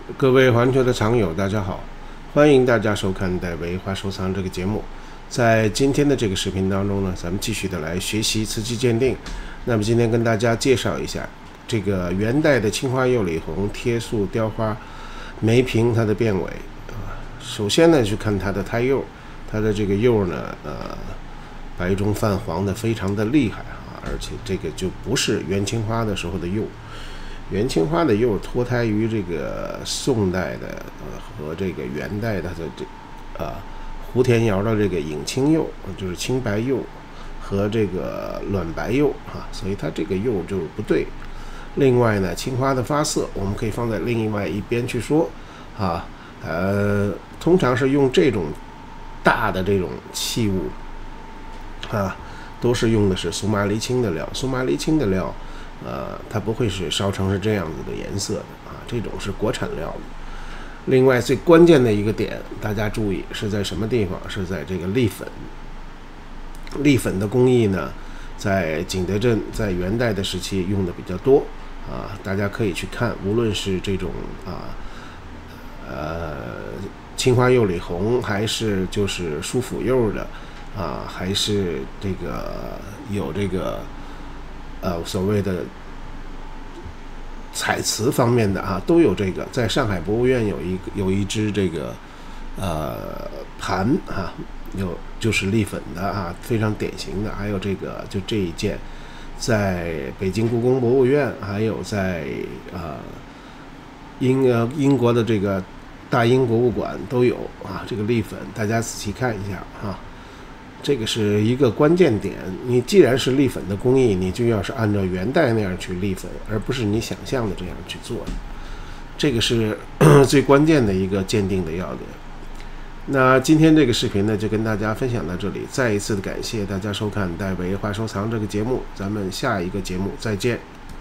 各位环球的常友，大家好，欢迎大家收看戴维华收藏这个节目。在今天的这个视频当中呢，咱们继续的来学习瓷器鉴定。那么今天跟大家介绍一下这个元代的青花釉里红贴塑雕花梅瓶它的变伪。首先呢，去看它的胎釉，它的这个釉呢，白中泛黄的非常的厉害啊，而且这个就不是元青花的时候的釉。元青花的釉脱胎于这个宋代的和这个元代的胡田窑的这个影青釉，就是青白釉和这个卵白釉啊，所以它这个釉就不对。另外呢，青花的发色我们可以放在另外一边去说啊，通常是用这种大的这种器物啊，都是用的是苏麻离青的料，苏麻离青的料。它不会是烧成是这样子的颜色的啊，这种是国产料的。另外最关键的一个点，大家注意是在什么地方？是在这个立粉。立粉的工艺呢，在景德镇在元代的时期用的比较多啊，大家可以去看，无论是这种青花釉里红，还是就是舒府釉的啊，还是这个有这个。所谓的彩瓷方面的啊，都有这个。在上海博物院有一只这个盘啊，就是立粉的啊，非常典型的。还有这个就这一件，在北京故宫博物院，还有在英国的这个大英博物馆都有啊。这个立粉大家仔细看一下啊。这个是一个关键点，你既然是立粉的工艺，你就要是按照元代那样去立粉，而不是你想象的这样去做的。这个是最关键的一个鉴定的要点。那今天这个视频呢，就跟大家分享到这里，再一次的感谢大家收看戴维华收藏这个节目，咱们下一个节目再见。